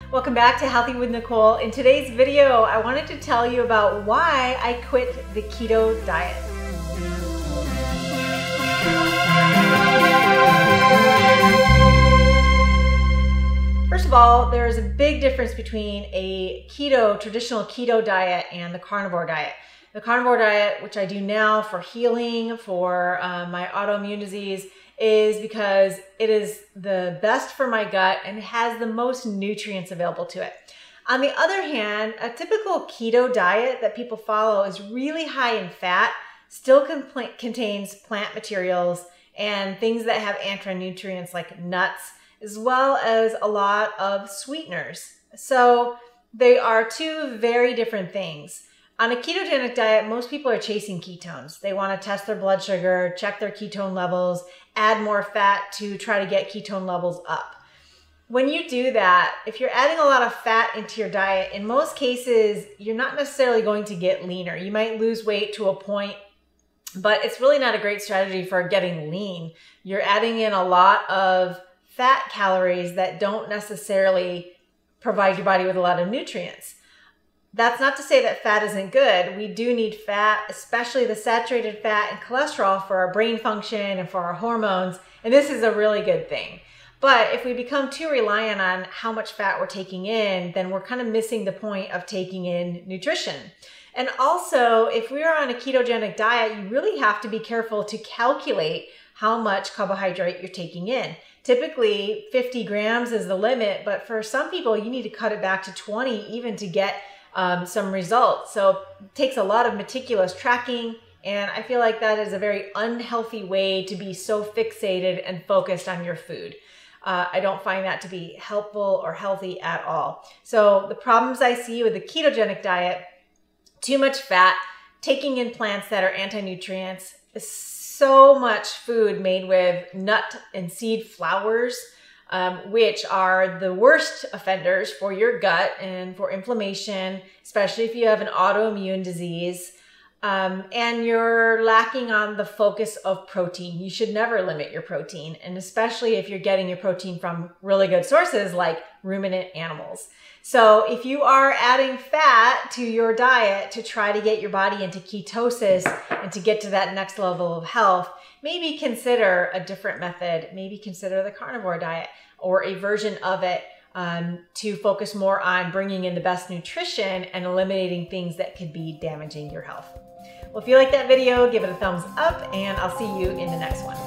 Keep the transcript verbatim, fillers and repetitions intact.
Welcome back to Healthy with Nicole. In today's video, I wanted to tell you about why I quit the keto diet. First of all, there's a big difference between a keto, traditional keto diet and the carnivore diet. The carnivore diet, which I do now for healing, for uh, my autoimmune disease, is because it is the best for my gut and has the most nutrients available to it. On the other hand, a typical keto diet that people follow is really high in fat, still contains plant materials and things that have anti-nutrients like nuts, as well as a lot of sweeteners. So they are two very different things. On a ketogenic diet, most people are chasing ketones. They want to test their blood sugar, check their ketone levels, add more fat to try to get ketone levels up. When you do that, if you're adding a lot of fat into your diet, in most cases, you're not necessarily going to get leaner. You might lose weight to a point, but it's really not a great strategy for getting lean. You're adding in a lot of fat calories that don't necessarily provide your body with a lot of nutrients. That's not to say that fat isn't good. We do need fat, especially the saturated fat and cholesterol for our brain function and for our hormones. And this is a really good thing. But if we become too reliant on how much fat we're taking in, then we're kind of missing the point of taking in nutrition. And also, if we are on a ketogenic diet, you really have to be careful to calculate how much carbohydrate you're taking in. Typically, fifty grams is the limit, but for some people, you need to cut it back to twenty even to get Um, some results. So it takes a lot of meticulous tracking, and I feel like that is a very unhealthy way to be so fixated and focused on your food. Uh, I don't find that to be helpful or healthy at all. So the problems I see with the ketogenic diet: too much fat, taking in plants that are anti-nutrients, so much food made with nut and seed flours, Um, which are the worst offenders for your gut and for inflammation, especially if you have an autoimmune disease. Um, and you're lacking on the focus of protein. You should never limit your protein, and especially if you're getting your protein from really good sources like ruminant animals. So if you are adding fat to your diet to try to get your body into ketosis and to get to that next level of health, maybe consider a different method. Maybe consider the carnivore diet or a version of it um, to focus more on bringing in the best nutrition and eliminating things that could be damaging your health. Well, if you like that video, give it a thumbs up, and I'll see you in the next one.